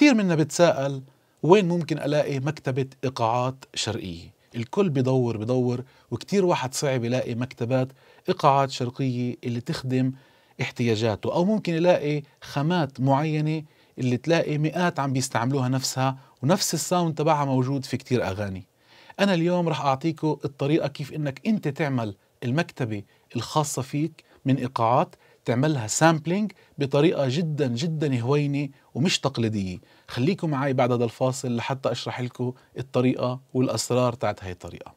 كتير منا بتساءل وين ممكن ألاقي مكتبة إيقاعات شرقية؟ الكل بدور وكتير واحد صعب يلاقي مكتبات إيقاعات شرقية اللي تخدم احتياجاته، أو ممكن يلاقي خامات معينة اللي تلاقي مئات عم بيستعملوها نفسها ونفس الساوند تبعها موجود في كتير أغاني. أنا اليوم رح أعطيكم الطريقة كيف إنك أنت تعمل المكتبة الخاصة فيك من إيقاعات، تعملها سامبلينج بطريقة جدا جدا هوينة ومش تقليدية. خليكم معي بعد هذا الفاصل لحتى أشرح لكم الطريقة والأسرار تاعت هاي الطريقة.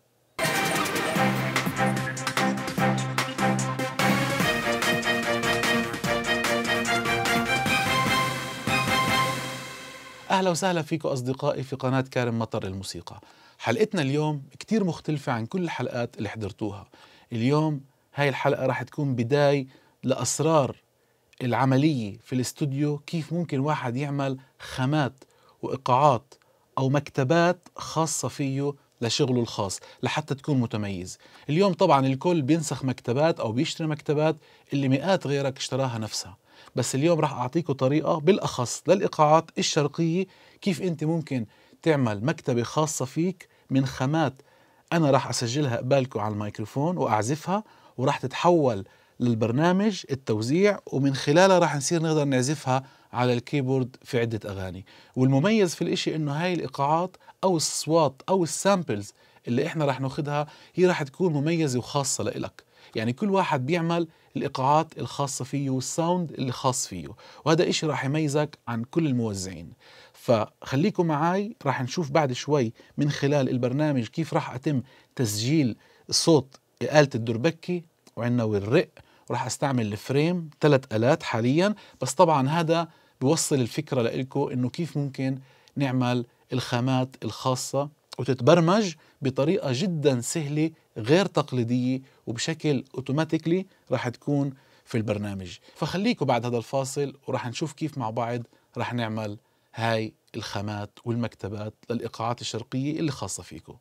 أهلا وسهلا فيكم أصدقائي في قناة كارم مطر الموسيقى. حلقتنا اليوم كتير مختلفة عن كل الحلقات اللي حضرتوها. اليوم هاي الحلقة راح تكون بداية لأسرار العملية في الاستوديو، كيف ممكن واحد يعمل خامات وإيقاعات أو مكتبات خاصة فيه لشغله الخاص لحتى تكون متميز. اليوم طبعا الكل بينسخ مكتبات أو بيشتري مكتبات اللي مئات غيرك اشتراها نفسها، بس اليوم راح أعطيكم طريقة بالأخص للإيقاعات الشرقية، كيف أنت ممكن تعمل مكتبة خاصة فيك من خامات أنا راح أسجلها قبالكم على الميكروفون وأعزفها، وراح تتحول للبرنامج التوزيع، ومن خلالها راح نصير نقدر نعزفها على الكيبورد في عدة أغاني. والمميز في الإشي إنه هاي الإيقاعات أو الأصوات أو السامبلز اللي إحنا راح ناخدها هي راح تكون مميزة وخاصة لإلك. يعني كل واحد بيعمل الإيقاعات الخاصة فيه والساوند اللي خاص فيه، وهذا إشي راح يميزك عن كل الموزعين. فخليكم معاي، راح نشوف بعد شوي من خلال البرنامج كيف راح أتم تسجيل صوت آلة الدربكي وعندنا والرق، وراح استعمل الفريم، 3 آلات حاليا، بس طبعا هذا بيوصل الفكرة لإلكم إنه كيف ممكن نعمل الخامات الخاصة وتتبرمج بطريقة جدا سهلة غير تقليدية وبشكل اوتوماتيكلي راح تكون في البرنامج. فخليكم بعد هذا الفاصل وراح نشوف كيف مع بعض راح نعمل هاي الخامات والمكتبات للإيقاعات الشرقية اللي خاصة فيكم.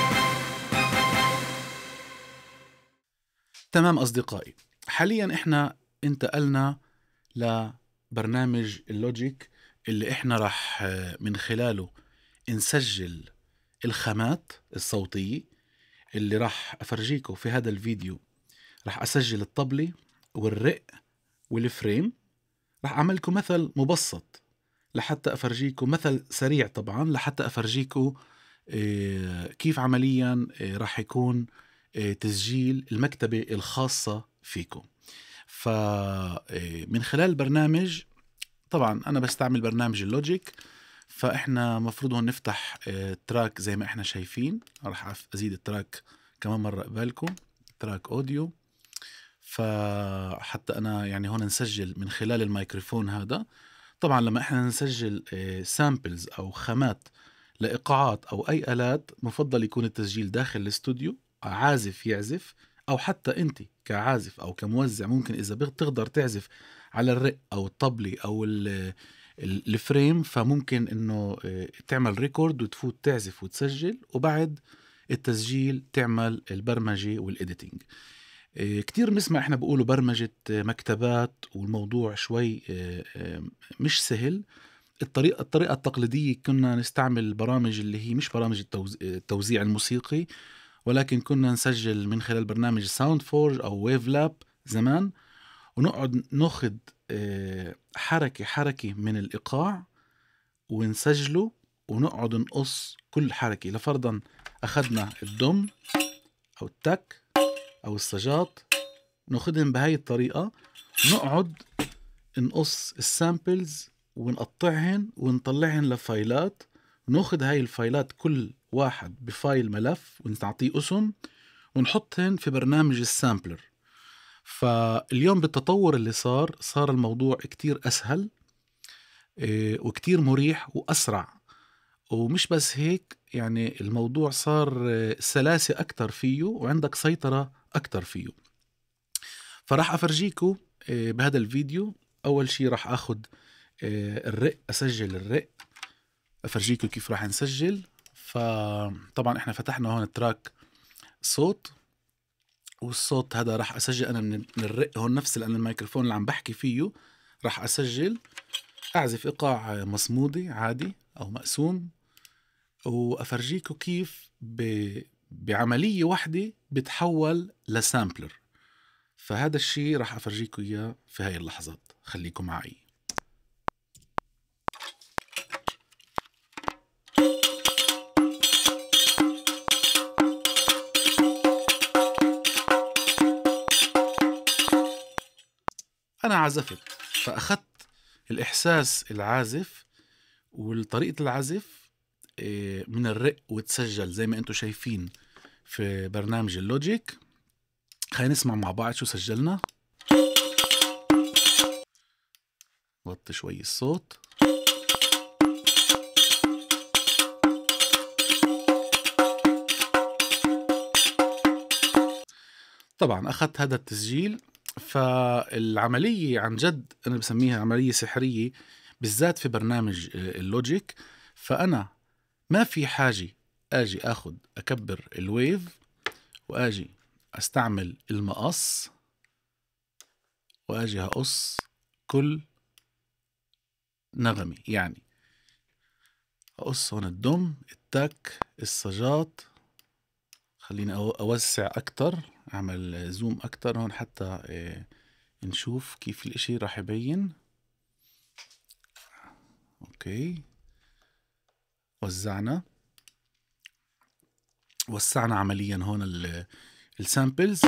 تمام أصدقائي، حاليا إحنا انتقلنا لبرنامج اللوجيك اللي إحنا راح من خلاله نسجل الخامات الصوتية اللي راح أفرجيكم في هذا الفيديو. راح أسجل الطبلة والرق والفريم. راح أعملكم مثل مبسط لحتى أفرجيكم، مثل سريع طبعا لحتى أفرجيكم كيف عمليا راح يكون تسجيل المكتبة الخاصة فيكم. فمن خلال البرنامج، طبعا أنا بستعمل برنامج اللوجيك، فإحنا مفروض هون نفتح تراك زي ما إحنا شايفين. راح أزيد التراك كمان مرة قبالكم، تراك أوديو، فحتى أنا يعني هون نسجل من خلال الميكروفون هذا. طبعا لما إحنا نسجل سامبلز أو خامات لإيقاعات أو أي آلات، مفضل يكون التسجيل داخل الاستوديو، عازف يعزف، أو حتى أنت كعازف أو كموزع ممكن إذا تقدر تعزف على الرق أو الطبلة أو الفريم، فممكن إنه تعمل ريكورد وتفوت تعزف وتسجل، وبعد التسجيل تعمل البرمجة والإديتينج. كتير بنسمع إحنا بقولوا برمجة مكتبات، والموضوع شوي مش سهل. الطريقة التقليدية كنا نستعمل البرامج اللي هي مش برامج التوزيع الموسيقي، ولكن كنا نسجل من خلال برنامج ساوند فورج أو ويف لاب زمان، ونقعد ناخد حركة من الإيقاع ونسجله، ونقعد نقص كل حركة. لفرضا أخذنا الدم أو التك أو السجاط، ناخدهم بهاي الطريقة، نقعد نقص السامبلز ونقطعهن ونطلعهن لفايلات، وناخد هاي الفايلات كل واحد بفايل ملف ونعطيه اسم، ونحطهن في برنامج السامبلر. فاليوم بالتطور اللي صار الموضوع كتير أسهل وكتير مريح وأسرع. ومش بس هيك، يعني الموضوع صار سلاسة أكتر فيه وعندك سيطرة أكتر فيه. فراح أفرجيكم بهذا الفيديو. أول شي راح أخد الرق، أسجل الرق، أفرجيكم كيف راح نسجل. فطبعا إحنا فتحنا هون تراك صوت، والصوت هذا راح أسجل أنا من الرق هون نفس، لأن الميكروفون اللي عم بحكي فيه راح أسجل. أعزف إيقاع مصمودي عادي أو مقسوم، وأفرجيكم كيف بعملية واحدة بتحول لسامبلر. فهذا الشيء راح أفرجيكم إياه في هاي اللحظات، خليكم معي. أنا عزفت، فأخذت الإحساس العازف والطريقة العزف من الرق وتسجل زي ما أنتم شايفين في برنامج اللوجيك. خلينا نسمع مع بعض شو سجلنا. وطي شوي الصوت. طبعا أخذت هذا التسجيل، فالعملية عن جد أنا بسميها عملية سحرية بالذات في برنامج اللوجيك. فأنا ما في حاجة أجي أخد أكبر الويف وأجي أستعمل المقص وأجي أقص كل نغمة. يعني أقص هون الدم، التك، الصجات. خليني أوسع أكتر، أعمل زوم أكتر هون حتى نشوف كيف الإشي راح يبين. أوكي، وسعنا عمليا هون السامبلز.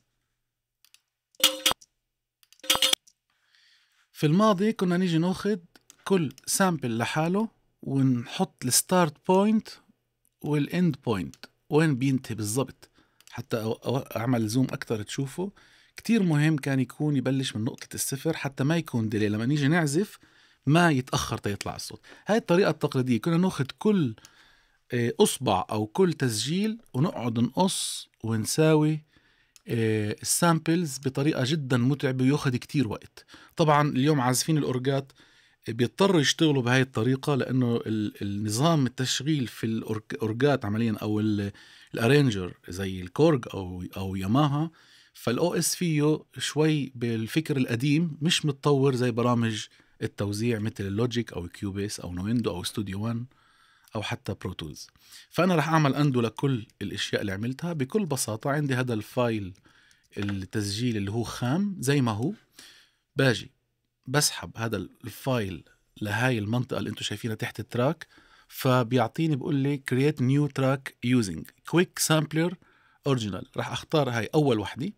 في الماضي كنا نيجي ناخد كل سامبل لحاله ونحط الستارت بوينت والاند بوينت وين بينتهي بالضبط، حتى اعمل زوم اكتر تشوفه. كتير مهم كان يكون يبلش من نقطة الصفر حتى ما يكون ديلي، لما نيجي نعزف ما يتأخر تيطلع الصوت. هاي الطريقة التقليدية، كنا ناخد كل اصبع او كل تسجيل ونقعد نقص ونساوي السامبلز بطريقة جدا متعبة ويأخذ كتير وقت. طبعا اليوم عازفين الأورجات بيضطروا يشتغلوا بهاي الطريقة لأنه النظام التشغيل في الأورجات عمليا أو الأرينجر زي الكورج أو ياماها، فالأو اس فيه شوي بالفكر القديم، مش متطور زي برامج التوزيع مثل اللوجيك أو كيوبيس أو نويندو أو ستوديو 1 أو حتى بروتولز. فأنا رح أعمل أندو لكل الأشياء اللي عملتها بكل بساطة. عندي هذا الفايل التسجيل اللي هو خام زي ما هو، باجي بسحب هذا الفايل لهاي المنطقة اللي انتم شايفينها تحت التراك، فبيعطيني بقول لي create new track using quick sampler original. راح اختار هاي أول وحدة.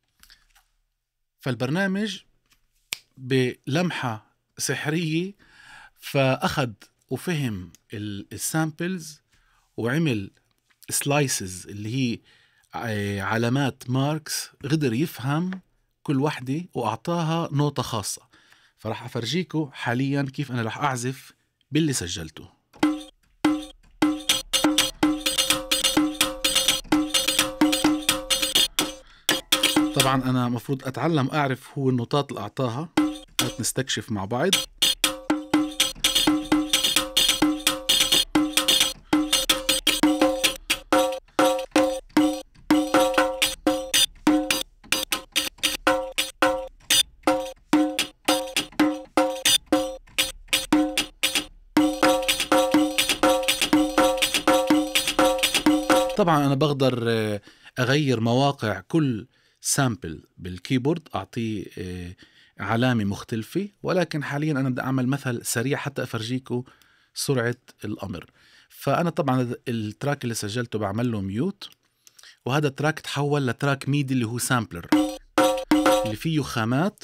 فالبرنامج بلمحة سحرية فأخذ وفهم السامبلز وعمل سلايسز اللي هي علامات ماركس، قدر يفهم كل وحدة وأعطاها نوتة خاصة. فراح أفرجيكم حاليا كيف أنا راح أعزف باللي سجلته. طبعا أنا مفروض أتعلم أعرف هو النوتات اللي أعطاها، نستكشف مع بعض. طبعا أنا بقدر أغير مواقع كل سامبل بالكيبورد، أعطيه علامة مختلفة، ولكن حاليا أنا بدي أعمل مثل سريع حتى أفرجيكم سرعة الأمر. فأنا طبعا التراك اللي سجلته بعمل له ميوت، وهذا التراك تحول لتراك ميدي اللي هو سامبلر اللي فيه خامات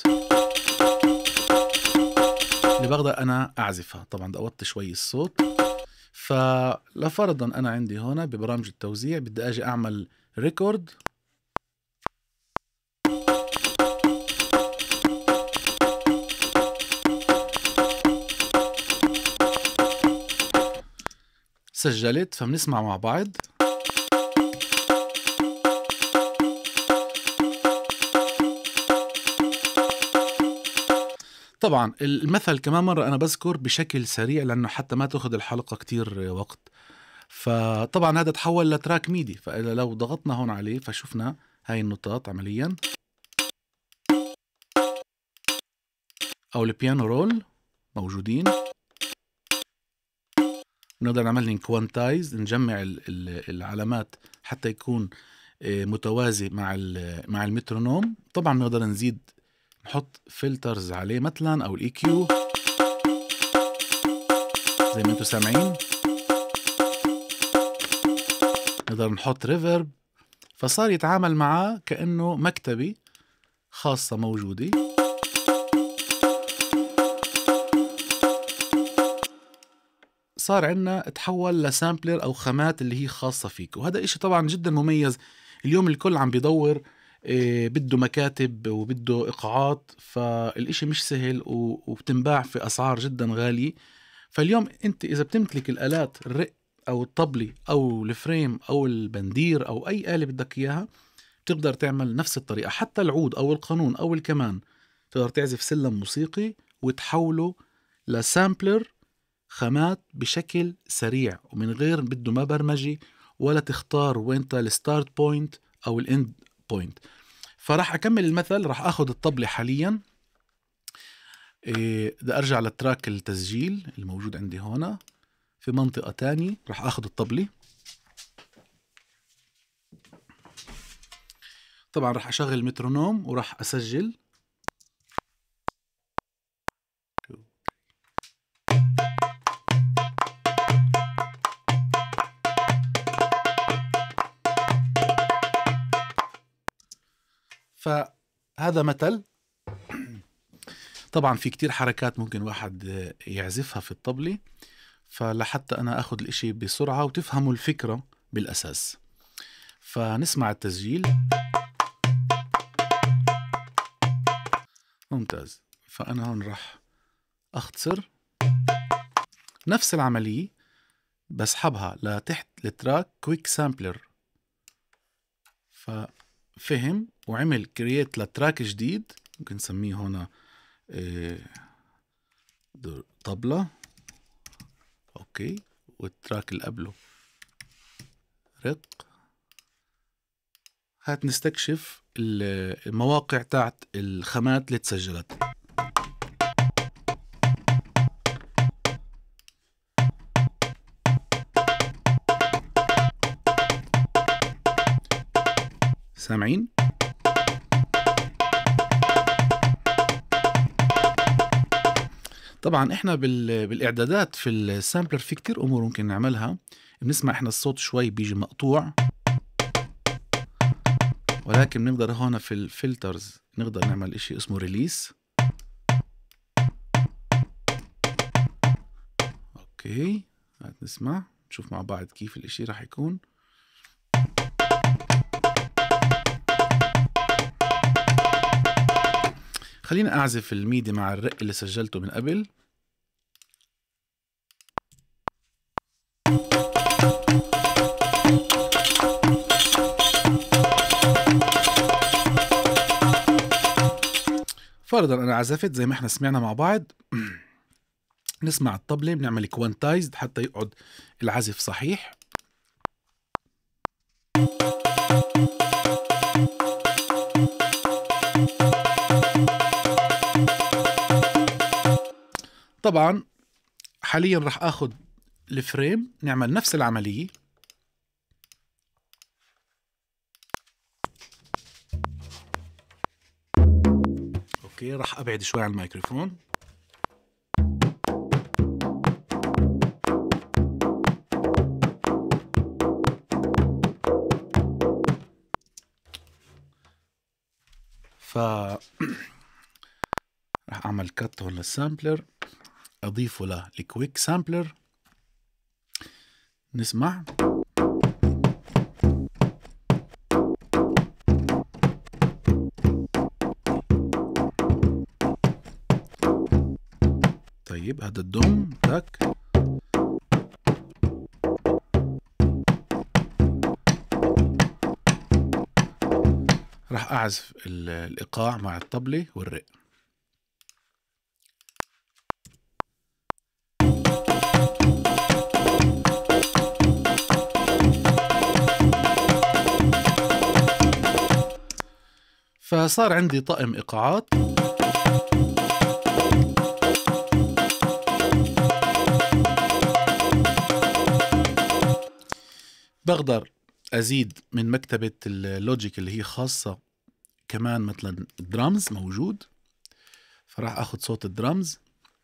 اللي بقدر أنا أعزفها. طبعا بدي أوطي شوي الصوت. فلفرضا أنا عندي هنا ببرامج التوزيع بدي أجي أعمل ريكورد، سجلت. فبنسمع مع بعض. طبعا المثل كمان مرة أنا بذكر بشكل سريع لأنه حتى ما تأخذ الحلقة كتير وقت. فطبعا هذا تحول لتراك ميدي، فإذا لو ضغطنا هون عليه فشوفنا هاي النوتات عمليا أو البيانو رول. موجودين. نقدر نعمل كوانتايز، نجمع العلامات حتى يكون متوازي مع المترونوم. طبعا نقدر نزيد، نحط فلترز عليه مثلا او الاي كيو زي ما انتم سامعين. نقدر نحط ريفرب، فصار يتعامل معاه كأنه مكتبي خاصة موجودة. صار عنا تحول لسامبلر أو خامات اللي هي خاصة فيك، وهذا إشي طبعا جدا مميز. اليوم الكل عم بيدور، بده مكاتب وبده إيقاعات، فالإشي مش سهل وبتنباع في أسعار جدا غالية. فاليوم أنت إذا بتمتلك الآلات، الرق أو الطبلة أو الفريم أو البندير أو أي آلة بدك إياها، بتقدر تعمل نفس الطريقة. حتى العود أو القانون أو الكمان تقدر تعزف سلم موسيقي وتحوله لسامبلر خامات بشكل سريع ومن غير بده ما برمجي ولا تختار وين الستارت بوينت أو الاند بوينت. فراح أكمل المثل. راح أخذ الطبلة حاليا، بدي أرجع للتراك التسجيل الموجود عندي هنا في منطقة تانية. راح أخذ الطبلة، طبعا راح أشغل المترونوم وراح أسجل. فهذا مثل. طبعا في كتير حركات ممكن واحد يعزفها في الطبلة، فلحتى أنا أخذ الإشي بسرعة وتفهموا الفكرة بالأساس. فنسمع التسجيل. ممتاز. فأنا هون راح أختصر نفس العملية، بسحبها لتحت التراك كويك سامبلر. ففهم وعمل كرييت لتراك جديد، ممكن نسميه هنا طبلة. اوكي، والتراك اللي قبله رق. هات نستكشف المواقع تاعت الخامات اللي تسجلت. سامعين؟ طبعا احنا بالاعدادات في السامبلر في كتير امور ممكن نعملها. بنسمع احنا الصوت شوي بيجي مقطوع، ولكن نقدر هون في الفلترز نقدر نعمل اشي اسمه ريليس. اوكي، هات نسمع نشوف مع بعض كيف الاشي راح يكون. خلينا أعزف الميدي مع الرق اللي سجلته من قبل. فرضا أنا عزفت زي ما احنا سمعنا مع بعض. نسمع الطبلة، بنعمل كوانتايزد حتى يقعد العزف صحيح. طبعا حاليا راح اخذ الفريم، نعمل نفس العملية. اوكي، راح ابعد شوي عن الميكروفون. راح اعمل كات هون للسامبلر، اضيفه للكويك سامبلر. نسمع. طيب هذا الدوم تاك. راح اعزف الايقاع مع الطبلة والرق. فصار عندي طقم إيقاعات. بقدر أزيد من مكتبة اللوجيك اللي هي خاصة كمان، مثلا الدرامز موجود، فراح أخذ صوت الدرامز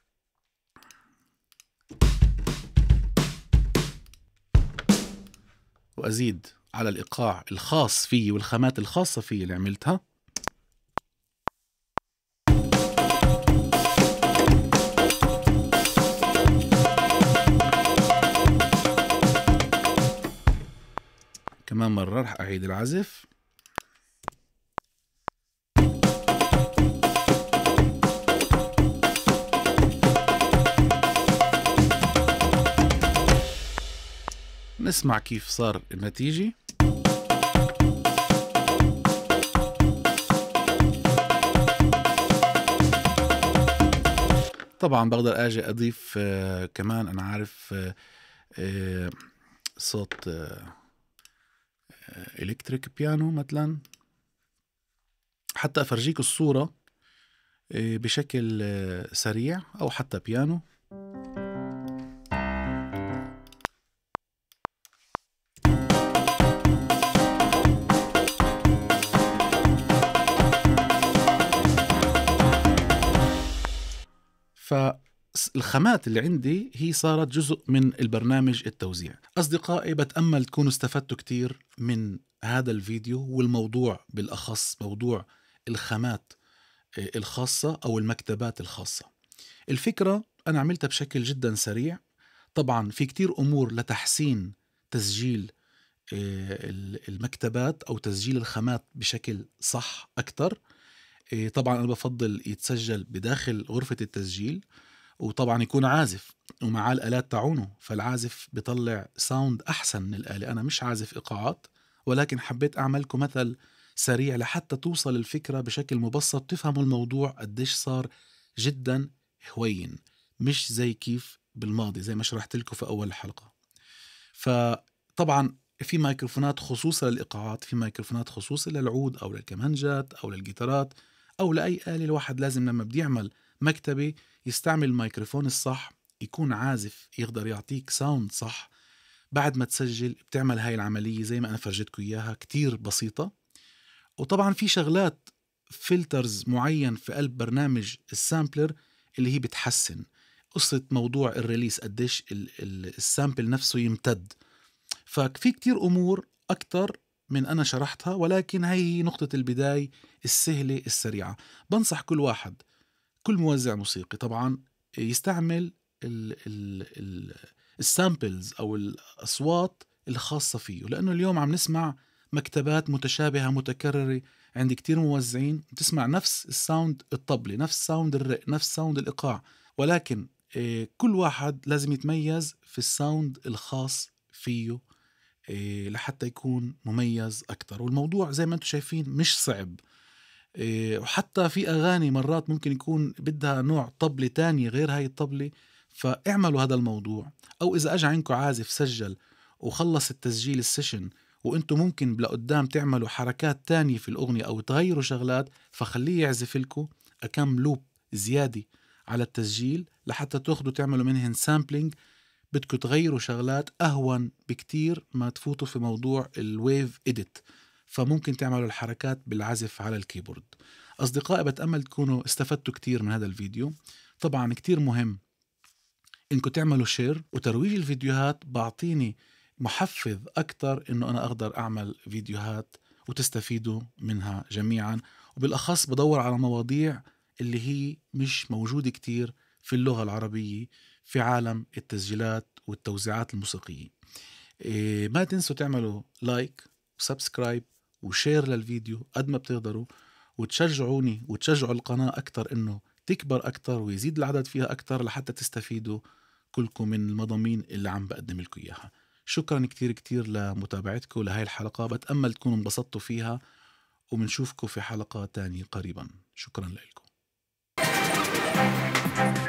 وأزيد على الإيقاع الخاص فيه والخامات الخاصة فيه اللي عملتها. كمان مرة رح أعيد العزف. نسمع كيف صار النتيجة. طبعا بقدر اجي اضيف كمان انا عارف صوت الكتريك بيانو مثلا، حتى افرجيك الصورة بشكل سريع، او حتى بيانو. فالخامات اللي عندي هي صارت جزء من البرنامج التوزيع. أصدقائي بتأمل تكونوا استفدتوا كتير من هذا الفيديو والموضوع بالأخص موضوع الخامات الخاصة أو المكتبات الخاصة. الفكرة أنا عملتها بشكل جدا سريع. طبعا في كتير أمور لتحسين تسجيل المكتبات أو تسجيل الخامات بشكل صح أكتر. طبعا أنا بفضل يتسجل بداخل غرفة التسجيل، وطبعا يكون عازف ومعاه الآلات تاعونه، فالعازف بيطلع ساوند أحسن من الآلة. أنا مش عازف إيقاعات، ولكن حبيت أعملكم مثل سريع لحتى توصل الفكرة بشكل مبسط، تفهموا الموضوع قديش صار جدا هوين، مش زي كيف بالماضي زي ما شرحت لكم في أول الحلقة. فطبعا في مايكروفونات خصوصة للإيقاعات، في مايكروفونات خصوصة للعود أو للكمانجات أو للجيتارات أو لأي آلة. الواحد لازم لما بدي يعمل مكتبة يستعمل الميكروفون الصح، يكون عازف يقدر يعطيك ساوند صح. بعد ما تسجل بتعمل هاي العملية زي ما أنا فرجتكم إياها، كتير بسيطة. وطبعا في شغلات فلترز معين في قلب برنامج السامبلر اللي هي بتحسن قصة موضوع الريليس، قديش السامبل نفسه يمتد. ففي كتير أمور أكتر من أنا شرحتها، ولكن هي نقطة البداية السهلة السريعة. بنصح كل واحد، كل موزع موسيقي طبعا، يستعمل السامبلز أو الأصوات الخاصة فيه، لأنه اليوم عم نسمع مكتبات متشابهة متكررة عند كتير موزعين، تسمع نفس الساوند الطبلي، نفس ساوند الرق، نفس ساوند الإيقاع، ولكن كل واحد لازم يتميز في الساوند الخاص فيه لحتى يكون مميز أكتر. والموضوع زي ما أنتم شايفين مش صعب. وحتى في أغاني مرات ممكن يكون بدها نوع طبلة تانية غير هاي الطبلة، فاعملوا هذا الموضوع. أو إذا أجا عندكم عازف سجل وخلص التسجيل السيشن وإنتم ممكن لقدام تعملوا حركات تانية في الأغنية أو تغيروا شغلات، فخليه يعزف لكم أكم لوب زيادة على التسجيل لحتى تاخدوا تعملوا منهن سامبلينج. بدكم تغيروا شغلات أهون بكتير ما تفوتوا في موضوع الويف إديت، فممكن تعملوا الحركات بالعزف على الكيبورد. أصدقائي بتأمل تكونوا استفدتوا كتير من هذا الفيديو. طبعا كتير مهم إنكم تعملوا شير وترويج الفيديوهات، بعطيني محفز أكتر إنه أنا أقدر أعمل فيديوهات وتستفيدوا منها جميعا. وبالأخص بدور على مواضيع اللي هي مش موجودة كتير في اللغة العربية في عالم التسجيلات والتوزيعات الموسيقية. ما تنسوا تعملوا لايك وسبسكرايب وشير للفيديو قد ما بتقدروا، وتشجعوني وتشجعوا القناة أكتر إنه تكبر أكتر ويزيد العدد فيها أكتر لحتى تستفيدوا كلكم من المضامين اللي عم بقدم لكم إياها. شكرا كتير كتير لمتابعتكم لهاي الحلقة، بتأمل تكونوا انبسطتوا فيها، ومنشوفكم في حلقة تانية قريبا. شكرا لكم.